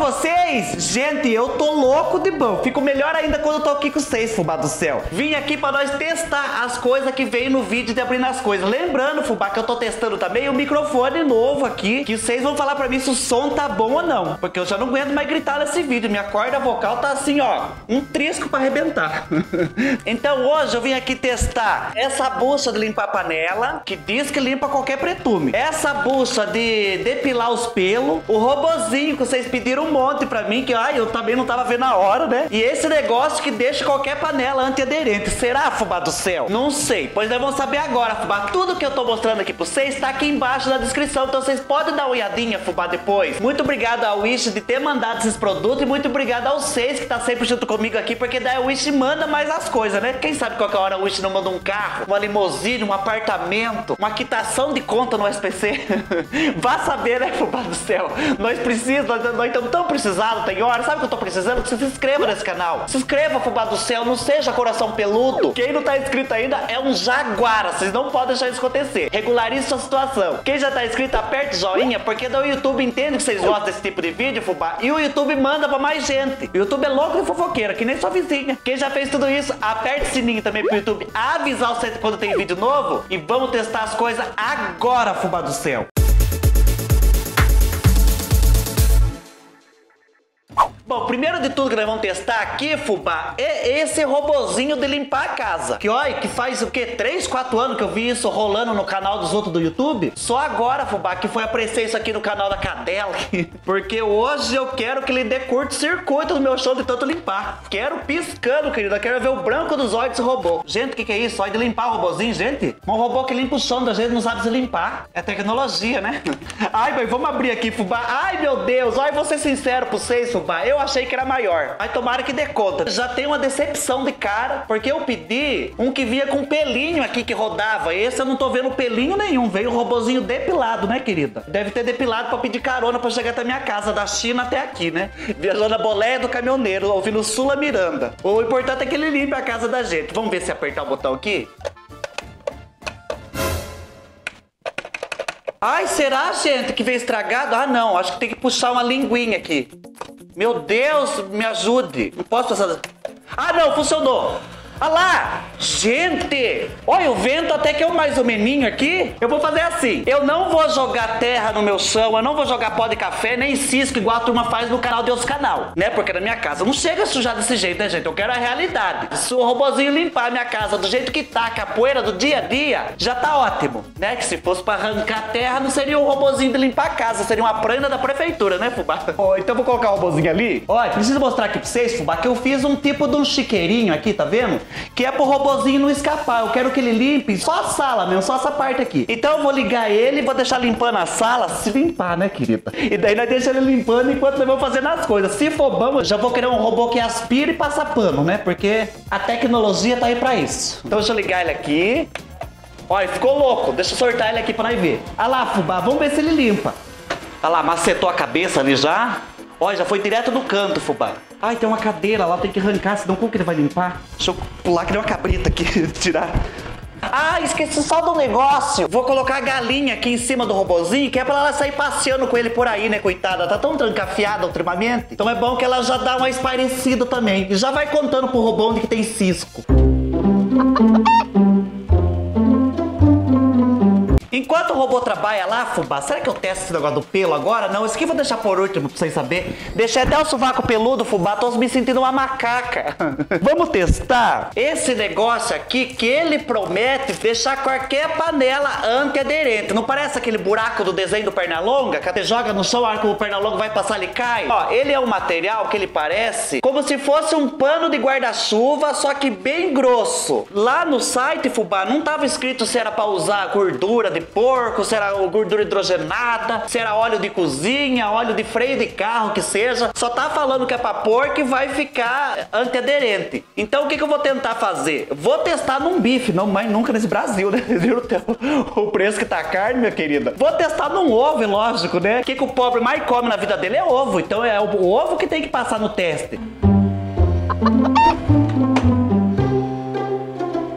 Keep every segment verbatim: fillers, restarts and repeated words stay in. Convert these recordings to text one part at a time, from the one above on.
vocês? Gente, eu tô louco de bom. Fico melhor ainda quando eu tô aqui com vocês, fubá do céu. Vim aqui pra nós testar as coisas que veio no vídeo de abrindo as coisas. Lembrando, fubá, que eu tô testando também o microfone novo aqui, que vocês vão falar pra mim se o som tá bom ou não, porque eu já não aguento mais gritar nesse vídeo. Minha corda vocal tá assim, ó, um trisco pra arrebentar. Então hoje eu vim aqui testar essa bucha de limpar panela, que diz que limpa qualquer pretume. Essa bucha de depilar os pelos. O robozinho que vocês pediram um monte pra mim, que ai, eu também não tava vendo a hora, né? E esse negócio que deixa qualquer panela antiaderente. Será, fubá do céu? Não sei. Pois nós vamos saber agora, fubá. Tudo que eu tô mostrando aqui pra vocês tá aqui embaixo na descrição. Então vocês podem dar uma olhadinha, fubá, depois. Muito obrigado ao Wish de ter mandado esses produtos. E muito obrigado aos seis que tá sempre junto comigo aqui. Porque daí o Wish manda mais as coisas, né? Quem sabe qualquer hora o Wish não manda um carro, uma limusine, um apartamento, uma quitação de conta no S P C. Vá saber, né, fubá do céu? Nós precisamos, nós, nós estamos tão precisados, tem hora. Sabe o que eu tô precisando? Que você se inscreva nesse canal. Se inscreva, fubá do céu. Não seja coração peludo. Quem não tá inscrito ainda é um jaguara. Vocês não podem deixar isso acontecer. Regularize sua situação. Quem já tá inscrito, aperte joinha, porque daí o YouTube entende que vocês gostam desse tipo de vídeo, fubá. E o YouTube manda pra mais gente. O YouTube é louco de fofoqueira, que nem sua vizinha. Quem já fez tudo isso, aperte o sininho também pro YouTube avisar você quando tem vídeo novo. E vamos testar as coisas agora, fubá do céu. Bom, primeiro de tudo que nós vamos testar aqui, fubá, é esse robozinho de limpar a casa. Que olha, que faz o quê? três, quatro anos que eu vi isso rolando no canal dos outros do YouTube. Só agora, fubá, que foi aparecer isso aqui no canal da Cadela. Porque hoje eu quero que ele dê curto-circuito no meu show de tanto limpar. Quero piscando, querido. Eu quero ver o branco dos olhos desse robô. Gente, o que, que é isso? Olha de limpar o robozinho, gente. Um robô que limpa o chão, da gente não sabe se limpar. É tecnologia, né? Ai, mas vamos abrir aqui, fubá. Ai, meu Deus. Olha, vou ser sincero pra vocês, fubá. Eu Eu achei que era maior. Aí tomara que dê conta. Já tem uma decepção de cara, porque eu pedi um que vinha com pelinho aqui que rodava. Esse eu não tô vendo pelinho nenhum. Veio um robozinho depilado, né, querida? Deve ter depilado pra pedir carona pra chegar até minha casa, da China até aqui, né? Viajando a boleia do caminhoneiro, ouvindo Sula Miranda. O importante é que ele limpe a casa da gente. Vamos ver se apertar o botão aqui. Ai, será, gente, que veio estragado? Ah, não. Acho que tem que puxar uma linguinha aqui. Meu Deus, me ajude. Não posso passar... Ah, não, funcionou. Ah lá, gente, olha o vento até que é um mais ou meninho aqui. Eu vou fazer assim, eu não vou jogar terra no meu chão, eu não vou jogar pó de café, nem cisco igual a turma faz no canal Deus Canal, né? Porque na minha casa não chega a sujar desse jeito, né, gente? Eu quero a realidade. Se o robozinho limpar a minha casa do jeito que tá, com a poeira do dia a dia, já tá ótimo, né? Que se fosse pra arrancar terra, não seria um robozinho de limpar a casa, seria uma prenda da prefeitura, né, fubá? Oh, então eu vou colocar o robozinho ali. Olha, preciso mostrar aqui pra vocês, fubá, que eu fiz um tipo de um chiqueirinho aqui, tá vendo? Que é pro robozinho não escapar. Eu quero que ele limpe só a sala mesmo, só essa parte aqui. Então eu vou ligar ele e vou deixar limpando a sala, se limpar, né, querida? E daí nós deixamos ele limpando enquanto nós vamos fazendo as coisas. Se for bom, eu já vou querer um robô que aspire e passa pano, né? Porque a tecnologia tá aí pra isso. Então deixa eu ligar ele aqui. Olha, ficou louco. Deixa eu soltar ele aqui pra nós ver. Olha lá, fubá, vamos ver se ele limpa. Olha lá, macetou a cabeça ali já. Olha, já foi direto do canto, fubá. Ai, tem uma cadeira lá, tem que arrancar, senão como que ele vai limpar? Deixa eu pular que nem uma cabrita aqui, tirar. Ah, esqueci só do negócio. Vou colocar a galinha aqui em cima do robozinho, que é pra ela sair passeando com ele por aí, né, coitada? Tá tão trancafiada ultimamente. Então é bom que ela já dá uma esparecida também. E já vai contando pro robô onde que tem cisco. Enquanto o robô trabalha lá, fubá, será que eu testo esse negócio do pelo agora? Não, isso aqui eu vou deixar por último pra vocês saberem. Deixei até o sovaco peludo, fubá, tô me sentindo uma macaca. Vamos testar esse negócio aqui que ele promete deixar qualquer panela antiaderente. Não parece aquele buraco do desenho do Pernalonga? Que você joga no chão, a hora que o Pernalonga vai passar, ele cai? Ó, ele é um material que ele parece como se fosse um pano de guarda-chuva, só que bem grosso. Lá no site, fubá, não tava escrito se era pra usar gordura de porco, se era gordura hidrogenada, se era óleo de cozinha, óleo de freio de carro, que seja. Só tá falando que é pra pôr que vai ficar antiaderente. Então o que que eu vou tentar fazer? Vou testar num bife, não mais nunca nesse Brasil, né? Viu o preço que tá a carne, minha querida? Vou testar num ovo, é lógico, né? O que que o pobre mais come na vida dele é ovo. Então é o ovo que tem que passar no teste. Ó,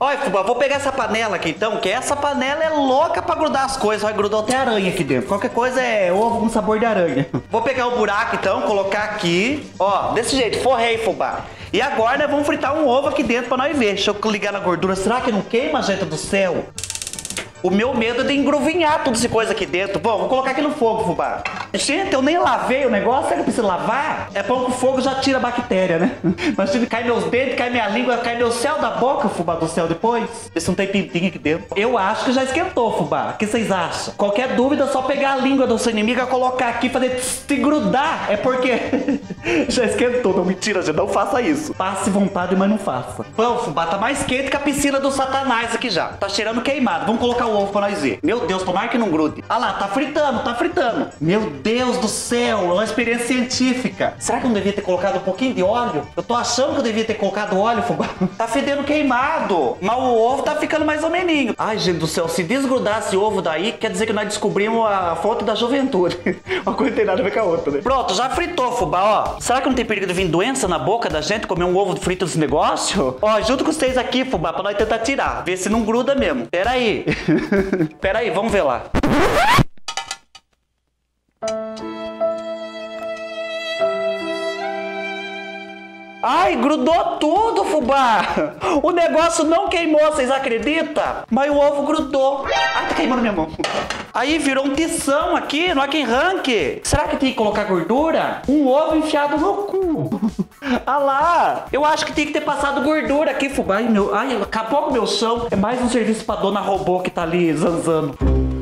Olha, fubá, vou pegar essa panela aqui então, que essa panela é louca pra grudar as coisas. Vai grudar até aranha aqui dentro. Qualquer coisa é ovo com sabor de aranha. Vou pegar o buraco então, colocar aqui. Ó, desse jeito, forrei, fubá. E agora nós vamos fritar um ovo aqui dentro pra nós ver. Deixa eu ligar na gordura. Será que não queima, gente do céu? O meu medo é de engruvinhar tudo essa coisa aqui dentro. Bom, vou colocar aqui no fogo, fubá. Gente, eu nem lavei o negócio. Será que eu preciso lavar? É bom que o fogo já tira a bactéria, né? Imagina, cai meus dentes, cai minha língua, cai meu céu da boca, fubá do céu, depois. Vê se não tem pintinho aqui dentro. Eu acho que já esquentou, fubá. O que vocês acham? Qualquer dúvida, é só pegar a língua do seu inimigo e colocar aqui e fazer se grudar. É porque já esquentou. Não, mentira, gente. Não faça isso. Passe vontade, mas não faça. Bom, fubá, tá mais quente que a piscina do Satanás aqui já. Tá cheirando queimado. Vamos colocar o ovo pra nós ver. Meu Deus, tomara que não grude. Ah lá, tá fritando, tá fritando. Meu Deus do céu, é uma experiência científica. Será que eu não devia ter colocado um pouquinho de óleo? Eu tô achando que eu devia ter colocado óleo, fubá. Tá fedendo queimado. Mas o ovo tá ficando mais ou meninho. Ai, gente do céu, se desgrudar esse ovo daí, quer dizer que nós descobrimos a fonte da juventude. Uma coisa não tem nada a ver com a outra, né? Pronto, já fritou, fubá, ó. Será que não tem perigo de vir doença na boca da gente comer um ovo frito nesse negócio? Ó, junto com vocês aqui, fubá, pra nós tentar tirar. Ver se não gruda mesmo. Pera aí. Pera aí, vamos ver lá. Ai, grudou tudo, fubá. O negócio não queimou, vocês acreditam? Mas o ovo grudou. Ai, tá queimando minha mão. Aí virou um tição aqui no Aqui Rank. Será que tem que colocar gordura? Um ovo enfiado no cu. Ah lá. Eu acho que tem que ter passado gordura aqui, fubá. Ai, meu... Ai, acabou com o meu chão. É mais um serviço pra dona robô que tá ali zanzando.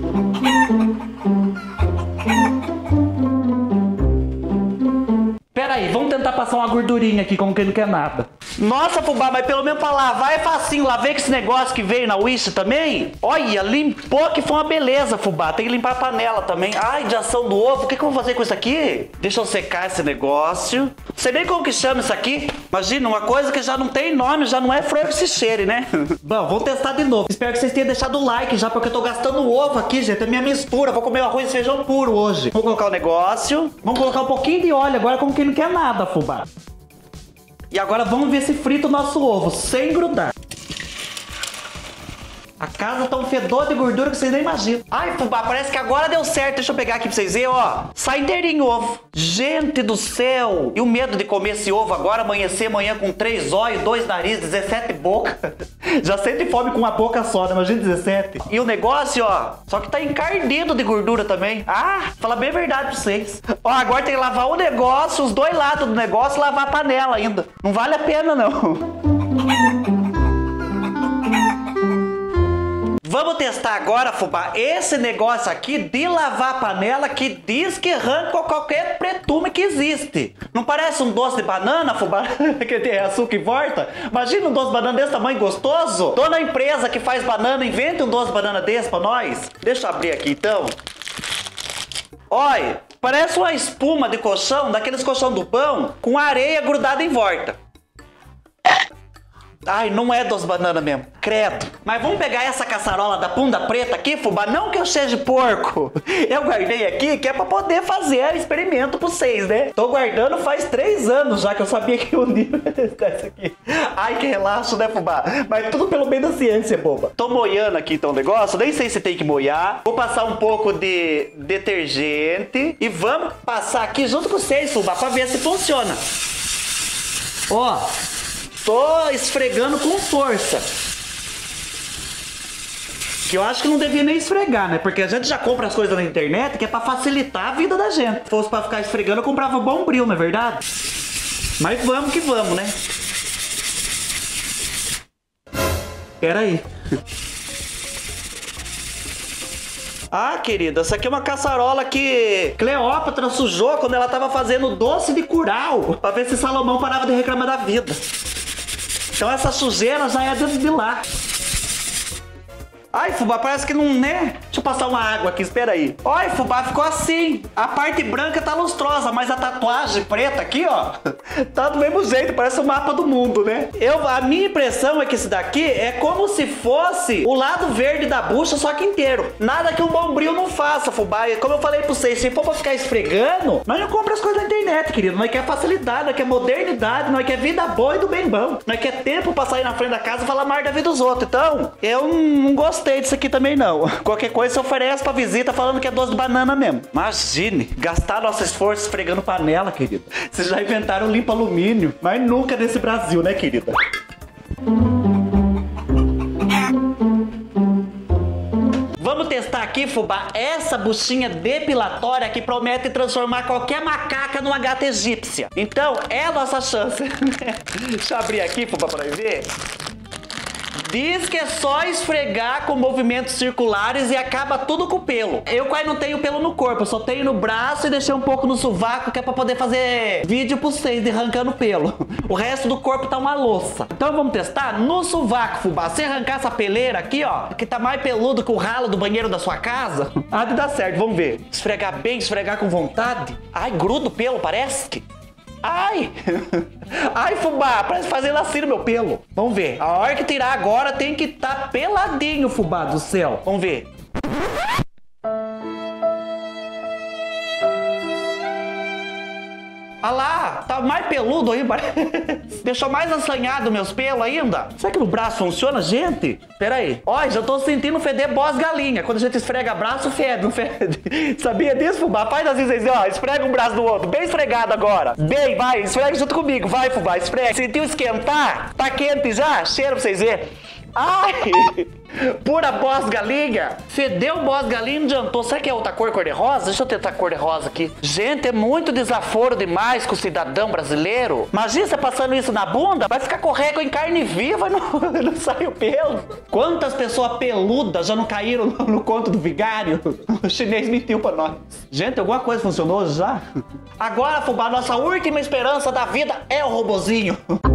Pera aí, vamos tentar passar uma gordurinha aqui, como quem não quer nada. Nossa, fubá, mas pelo menos pra lavar é facinho. Lavei com esse negócio que veio na Wish também. Olha, limpou que foi uma beleza, fubá. Tem que limpar a panela também. Ai, de ação do ovo. O que, que eu vou fazer com isso aqui? Deixa eu secar esse negócio. Sei nem como que chama isso aqui. Imagina, uma coisa que já não tem nome, já não é flor que se cheire, né? Bom, vamos testar de novo. Espero que vocês tenham deixado o like já, porque eu tô gastando o ovo aqui, gente. É minha mistura. Vou comer arroz e feijão puro hoje. Vamos colocar o negócio. Vamos colocar um pouquinho de óleo agora, como quem não quer nada, fubá. E agora vamos ver se frita o nosso ovo, sem grudar. A casa tá um fedor de gordura que vocês nem imaginam. Ai, fubá, parece que agora deu certo. Deixa eu pegar aqui pra vocês verem, ó. Sai inteirinho o ovo. Gente do céu. E o medo de comer esse ovo agora, amanhecer amanhã com três olhos, dois narizes, dezessete bocas. Já sente fome com uma boca só, né? Imagina dezessete. E o negócio, ó, só que tá encardido de gordura também. Ah, fala bem a verdade pra vocês. Ó, agora tem que lavar o negócio, os dois lados do negócio, e lavar a panela ainda. Não vale a pena, não. Vamos testar agora, fubá, esse negócio aqui de lavar a panela que diz que arranca qualquer pretume que existe. Não parece um doce de banana, fubá? Que tem açúcar e volta? Imagina um doce de banana desse tamanho gostoso. Dona empresa que faz banana, invente um doce de banana desse pra nós. Deixa eu abrir aqui então. Olha, parece uma espuma de colchão, daqueles colchão do pão, com areia grudada em volta. Ai, não é doce de banana mesmo, credo. Mas vamos pegar essa caçarola da Punda Preta aqui, fubá. Não que eu seja porco. Eu guardei aqui que é pra poder fazer experimento pra vocês, né? Tô guardando faz três anos já, que eu sabia que um dia ia testar isso aqui. Ai, que relaxo, né, fubá? Mas tudo pelo bem da ciência, boba. Tô moiando aqui então o negócio, nem sei se tem que moiar. Vou passar um pouco de detergente e vamos passar aqui junto com vocês, fubá, pra ver se funciona. Ó. Tô esfregando com força. Que eu acho que não devia nem esfregar, né? Porque a gente já compra as coisas na internet que é pra facilitar a vida da gente. Se fosse pra ficar esfregando, eu comprava Bombril, não é verdade? Mas vamos que vamos, né? Pera aí. Ah, querida, essa aqui é uma caçarola que Cleópatra sujou quando ela tava fazendo doce de curau, pra ver se Salomão parava de reclamar da vida. Então essa sujeira já é de lá. Ai, fubá, parece que não, né? Deixa eu passar uma água aqui, espera aí. Olha, fubá, ficou assim. A parte branca tá lustrosa, mas a tatuagem preta aqui, ó, tá do mesmo jeito, parece o mapa do mundo, né? Eu, a minha impressão é que esse daqui é como se fosse o lado verde da bucha, só que inteiro. Nada que um Bombril não faça, fubá. Como eu falei pra vocês, se for pra ficar esfregando, nós não compramos as coisas na internet. internet, querido. Nós quer facilidade, nós quer modernidade, nós quer vida boa e do bem bom. Nós quer tempo pra sair na frente da casa e falar mais da vida dos outros. Então, eu não gostei disso aqui também, não. Qualquer coisa você oferece pra visita falando que é doce de banana mesmo. Imagine, gastar nosso esforço esfregando panela, querido. Vocês já inventaram limpa alumínio, mas nunca nesse Brasil, né, querida? Vamos testar aqui, fubá, essa buchinha depilatória que promete transformar qualquer macaca numa gata egípcia. Então, é a nossa chance. Deixa eu abrir aqui, fubá, pra ver. Diz que é só esfregar com movimentos circulares e acaba tudo com pelo. Eu quase não tenho pelo no corpo, eu só tenho no braço e deixei um pouco no sovaco, que é pra poder fazer vídeo pra vocês de arrancando pelo. O resto do corpo tá uma louça. Então vamos testar no sovaco, fubá. Se arrancar essa peleira aqui, ó, que tá mais peludo que o ralo do banheiro da sua casa, há de dar certo, vamos ver. Esfregar bem, esfregar com vontade. Ai, gruda o pelo, parece que... Ai! Ai, fubá, parece fazer lacinho no meu pelo. Vamos ver. A hora que tirar agora tem que estar tá peladinho, fubá do céu. Vamos ver. Olha lá, tá mais peludo aí, deixou mais assanhado meus pelos ainda. Será que no braço funciona, gente? Pera aí. Ó, já tô sentindo feder boas galinha. Quando a gente esfrega braço, fede, não fede? Sabia disso, fubá? Faz assim, vocês, ó, esfrega um braço do outro. Bem esfregado agora. Bem, vai, esfrega junto comigo. Vai, fubá, esfrega. Sentiu esquentar? Tá quente já? Cheiro pra vocês verem. Ai! Pura boss galinha. Fedeu boss galinha, não adiantou. Será que é outra cor, cor de rosa? Deixa eu tentar cor de rosa aqui. Gente, é muito desaforo demais com o cidadão brasileiro. Imagina você passando isso na bunda, vai ficar corrego em carne viva e não, não sai o pelo. Quantas pessoas peludas já não caíram no, no conto do vigário? O chinês mentiu pra nós. Gente, alguma coisa funcionou já? Agora, fubá, nossa última esperança da vida é o robozinho.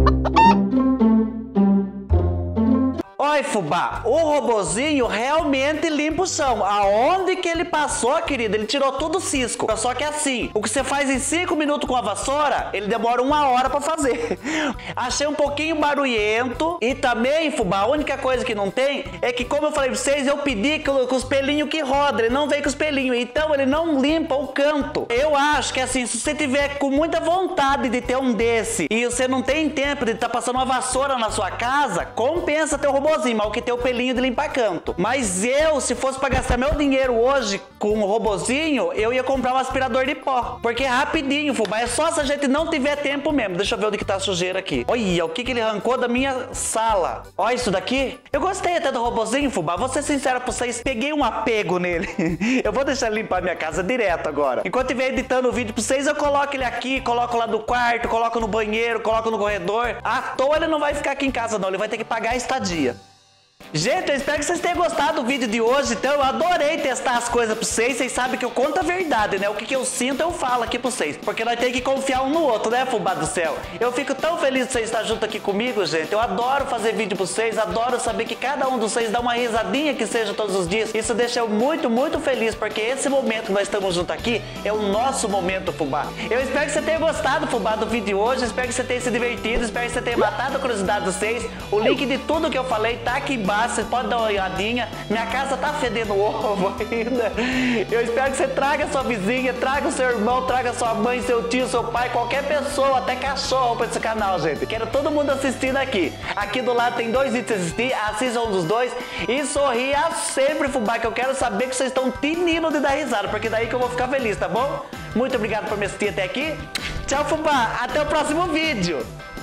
Oi, fubá, o robozinho realmente limpa o chão. Aonde que ele passou, querido, ele tirou tudo o cisco. Só que assim, o que você faz em cinco minutos com a vassoura, ele demora uma hora pra fazer. Achei um pouquinho barulhento. E também, fubá, a única coisa que não tem é que, como eu falei pra vocês, eu pedi com os pelinhos que roda. Ele não veio com os pelinhos, então ele não limpa o canto. Eu acho que assim, se você tiver com muita vontade de ter um desse e você não tem tempo de estar tá passando uma vassoura na sua casa, compensa ter o robozinho. Mal que tem o pelinho de limpar canto. Mas eu, se fosse pra gastar meu dinheiro hoje com o robozinho, eu ia comprar um aspirador de pó. Porque é rapidinho, fubá. É só se a gente não tiver tempo mesmo. Deixa eu ver onde que tá a sujeira aqui. Olha, o que que ele arrancou da minha sala. Olha isso daqui. Eu gostei até do robozinho, fubá. Vou ser sincero pra vocês, peguei um apego nele. Eu vou deixar ele limpar minha casa direto agora. Enquanto eu estiver editando o vídeo pra vocês, eu coloco ele aqui, coloco lá no quarto, coloco no banheiro, coloco no corredor. À toa ele não vai ficar aqui em casa não, ele vai ter que pagar a estadia. Gente, eu espero que vocês tenham gostado do vídeo de hoje. Então, eu adorei testar as coisas pra vocês. Vocês sabem que eu conto a verdade, né? O que, que eu sinto, eu falo aqui pra vocês. Porque nós temos que confiar um no outro, né, fubá do céu? Eu fico tão feliz de vocês estar junto aqui comigo, gente. Eu adoro fazer vídeo pra vocês. Adoro saber que cada um de vocês dá uma risadinha que seja todos os dias. Isso deixa eu muito, muito feliz. Porque esse momento que nós estamos juntos aqui é o nosso momento, fubá. Eu espero que você tenha gostado, fubá, do vídeo de hoje. Espero que você tenha se divertido. Espero que você tenha matado a curiosidade de vocês. O link de tudo que eu falei tá aqui embaixo. Você pode dar uma olhadinha. Minha casa tá fedendo ovo ainda. Eu espero que você traga sua vizinha, traga o seu irmão, traga sua mãe, seu tio, seu pai, qualquer pessoa, até cachorro pra esse canal, gente. Quero todo mundo assistindo aqui. Aqui do lado tem dois vídeos pra assistir. Assista um dos dois e sorria sempre, fubá, que eu quero saber que vocês estão tinindo de dar risada, porque daí que eu vou ficar feliz, tá bom? Muito obrigado por me assistir até aqui. Tchau, fubá. Até o próximo vídeo.